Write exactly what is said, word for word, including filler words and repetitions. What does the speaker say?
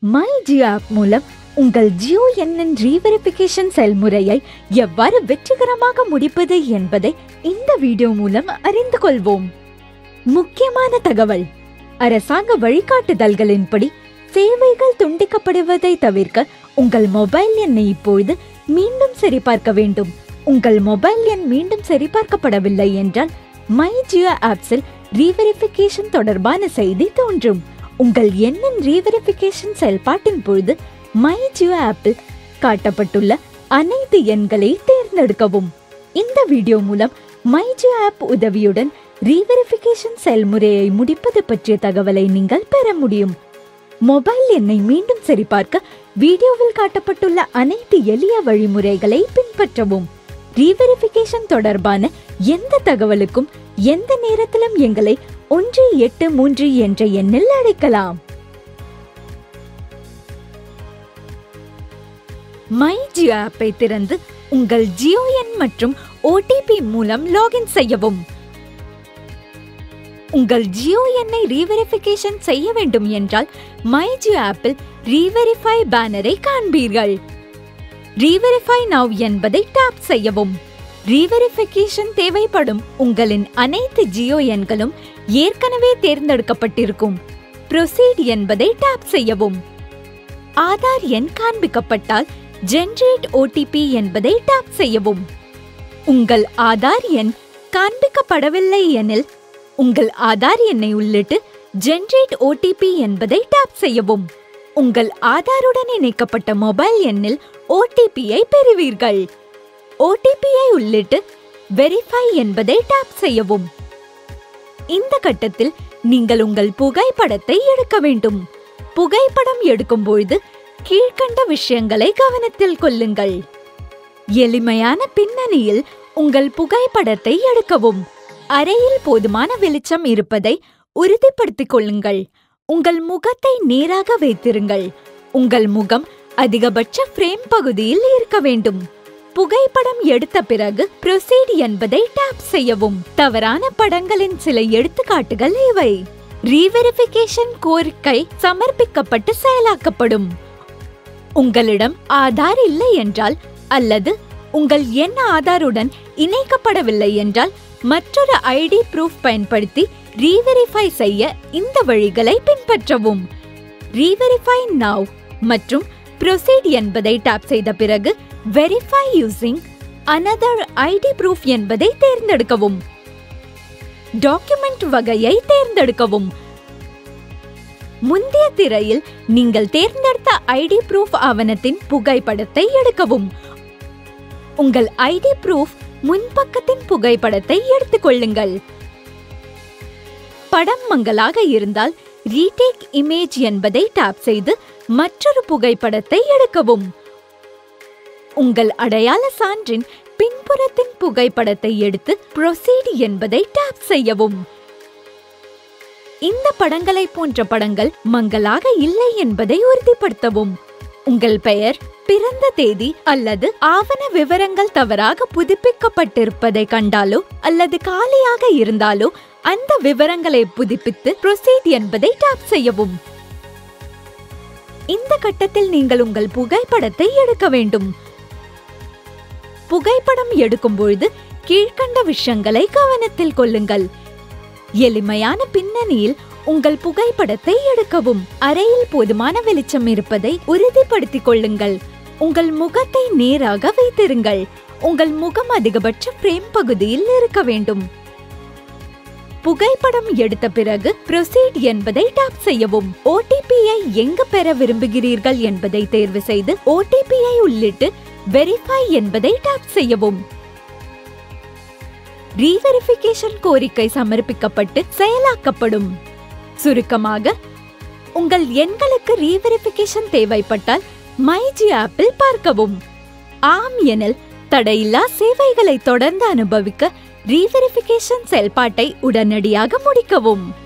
My Jio app மூலம் உங்கள் ஜியோ எண்ணின் ரீவெரிஃபிகேஷன் செயல்முறையை எவ்வாறு வெற்றிகரமாக முடிப்பது என்பதை இந்த வீடியோ மூலம் அறிந்து கொள்வோம். முக்கியமான தகவல்: அரசாங்க வழிகாட்டுதல்களின்படி சேவைகள் துண்டிக்கப்படுவதை தவிர்க்க உங்கள் மொபைல் எண்ணை இப்பொழுது மீண்டும் சரிபார்க்க வேண்டும். உங்கள் மொபைல் எண் மீண்டும் சரிபார்க்கப்படவில்லை என்றால் மை ஜியோ ஆப்ஸில் ரீவெரிஃபிகேஷன் தொடர்பான செய்தி தோன்றும். உங்கள் எண்ணின் ரீவெரிஃபிகேஷன் செயல்பாட்டின் பொழுது மை ஜியோ ஆப்பில் காட்டப்பட்டுள்ள அனைத்து எண்களை தேர்ந்தெடுக்கவும். இந்த வீடியோ மூலம் மை ஜியோ ஆப் உதவியுடன் ரீவெரிஃபிகேஷன் செயல்முறையை முடிப்பது பற்றிய தகவலை நீங்கள் பெற முடியும். மொபைல் எண்ணை மீண்டும் சரிபார்க்க வீடியோவில் காட்டப்பட்டுள்ள அனைத்து எளிய வழிமுறைகளை பின்பற்றவும். ரீவெரிஃபிகேஷன் தொடர்பான எந்த தகவலுக்கும் எந்த நேரத்திலும் எங்களை ஒன்று எட்டு மூன்று என்ற எண்ணில் அழைக்கலாம். மை ஜியோ ஆப்பை திறந்து உங்கள் ஜியோ எண் மற்றும் ஓடிபி மூலம் லாகின் செய்யவும். உங்கள் ஜியோ எண்ணை ரீவெரிஃபிகேஷன் செய்ய வேண்டும் என்றால் மை ஜியோ ஆப்பில் ரீவெரிஃபை பேனரை காண்பீர்கள். ரீவெரிஃபை நவ் என்பதை டாப் செய்யவும். ரீவெரிஃபிகேஷன் தேவைப்படும் உங்களின் அனைத்து ஜியோ எண்களும் ஏற்கனவே தேர்ந்தெடுக்கப்பட்டிருக்கும். ப்ரொசீட் என்பதை டாப் செய்யவும். ஆதார் எண் காண்பிக்கப்பட்டால் ஜெனரேட் ஓடிபி என்பதை டாப் செய்யவும். உங்கள் ஆதார் எண் காண்பிக்கப்படவில்லை எனில் உங்கள் ஆதார் எண்ணை உள்ளிட்டு ஜெனரேட் ஓடிபி என்பதை டாப் செய்யவும். உங்கள் ஆதாருடன் இணைக்கப்பட்ட மொபைல் எண்ணில் ஓடிபியை பெறுவீர்கள். ஓடிபியை உள்ளிட்டு வெரிஃபை என்பதை டாப் செய்யவும். இந்த கட்டத்தில் நீங்கள் உங்கள் புகைப்படத்தை எடுக்க வேண்டும். புகைப்படம் எடுக்கும் பொழுது கீழ்கண்ட விஷயங்களை கவனத்தில் கொள்ளுங்கள். எளிமையான பின்னணியில் உங்கள் புகைப்படத்தை எடுக்கவும். அறையில் போதுமான வெளிச்சம் இருப்பதை உறுதிப்படுத்திக் கொள்ளுங்கள். உங்கள் முகத்தை நேராக வைத்திருங்கள். உங்கள் முகம் அதிகபட்ச ஃப்ரேம் பகுதியில் இருக்க வேண்டும். புகைப்படம் எடுத்த பிறகு ப்ரொசீட் என்பதை டாப் செய்யவும். தவறான படங்களின் சில எடுத்துக்காட்டுகள் இவை. ரீவெரிஃபிகேஷன் கோரிக்கை சமர்ப்பிக்கப்பட்டு செயலாக்கப்படும். உங்களிடம் ஆதார் இல்லை என்றால் அல்லது உங்கள் எண் ஆதாருடன் இணைக்கப்படவில்லை என்றால் மற்றொரு ஐடி ப்ரூஃப் பயன்படுத்தி ரீவெரிஃபை செய்ய இந்த வழிகளை பின்பற்றவும். ரீவெரிஃபை நவ் மற்றும் ப்ரொசீட் என்பதை டாப் செய்த பிறகு verify using another ID proof என்பதை தேர்ந்தெடுக்கவும். டாக்குமெண்ட் வகையை தேர்ந்தெடுக்கவும். முந்தைய திரையில் நீங்கள் தேர்ந்தெடுத்த ஐடி ப்ரூஃப் ஆவணத்தின் புகைப்படத்தை எடுக்கவும். உங்கள் ஐடி ப்ரூஃப் முன்பக்கத்தின் புகைப்படத்தை எடுத்துக் கொள்ளுங்கள். படம் மங்கலாக இருந்தால் ரீடேக் இமேஜ் என்பதை டாப் செய்து மற்றொரு புகைப்படத்தை எடுக்கவும். உங்கள் அடையாள சான்றின் பின்புறத்தின் புகைப்படத்தை எடுத்து ப்ரொசீட் என்பதை டாப் செய்யவும். இந்த படங்களை போன்ற படங்கள் மங்கலாக இல்லை என்பதை உறுதிப்படுத்தவும். உங்கள் பெயர், பிறந்த தேதி அல்லது ஆவண விவரங்கள் தவறாக புதுப்பிக்கப்பட்டிருப்பதை கண்டாலோ அல்லது காலியாக இருந்தாலோ அந்த விவரங்களை புதுப்பித்து ப்ரொசீட் என்பதை டாப் செய்யவும். இந்த கட்டத்தில் நீங்கள் உங்கள் புகைப்படத்தை எடுக்க வேண்டும். புகைப்படம் எடுக்கும் பொழுது கீழ்கண்ட விஷயங்களை கவனத்தில் கொள்ளுங்கள். எளிமையான பின்னணியில் உங்கள் புகைப்படத்தை எடுக்கவும். அறையில் போதுமான வெளிச்சம் இருப்பதை உறுதிப்படுத்திக் கொள்ளுங்கள். உங்கள் முகத்தை நேராக வைத்திருங்கள். உங்கள் முகம் அதிகபட்ச ஃப்ரேம் பகுதியில் இருக்க வேண்டும். புகைப்படம் எடுத்த பிறகு ப்ரொசீட் என்பதை டாப் செய்யவும். ஓடிபியை எங்கு பெற விரும்புகிறீர்கள் என்பதை தேர்வு செய்து ஓடிபியை உள்ளிட்டு வெரிஃபை என்பதை டாப் செய்யவும். ரீவெரிஃபிகேஷன் கோரிக்கை சமர்ப்பிக்கப்பட்டு செயலாக்கப்படும். சுருக்கமாக, உங்கள் எண்களுக்கு ரீவெரிஃபிகேஷன் தேவைப்பட்டால் மை ஜியோ ஆப்பில் பார்க்கவும். ஆம் எனில் தடையில்லா சேவைகளை தொடர்ந்து அனுபவிக்க ரீவெரிஃபிகேஷன் செயல்பாட்டை உடனடியாக முடிக்கவும்.